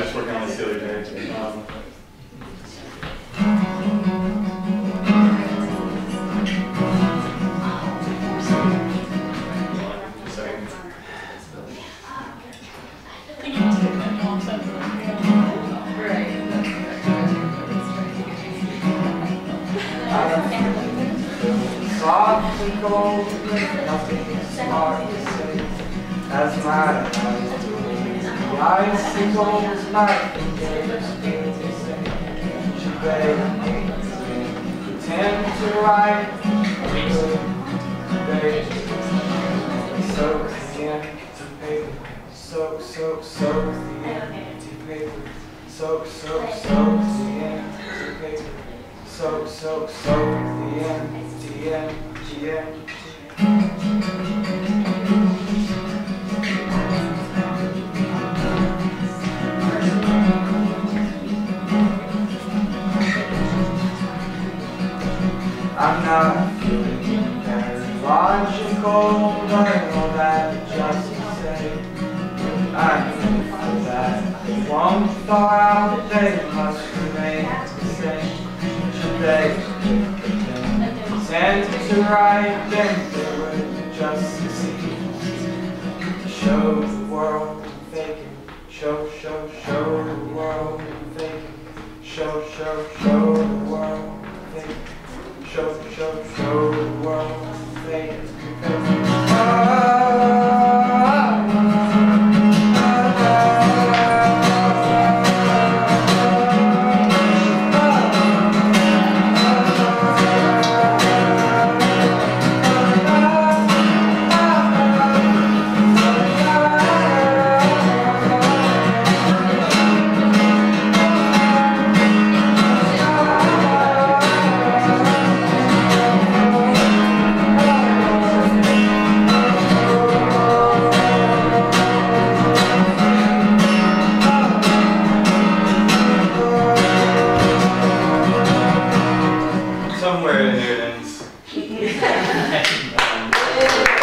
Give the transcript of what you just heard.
just working on this the other day. Softly gold, nothing hard to say, as my eyes the icicles nightingales begin to sing. She begged pretend to write they soak the empty paper, soak the empty paper, soak the empty paper, soak the empty. I'm not feeling very logical, but I know that just to say I'm for that. They won't thaw out, they must remain the same. Should they pretend to write, then they would just succeed. Show the world I'm faking, show the world I'm faking, show the world I'm faking. Show the world I'm faking, somewhere in there it ends.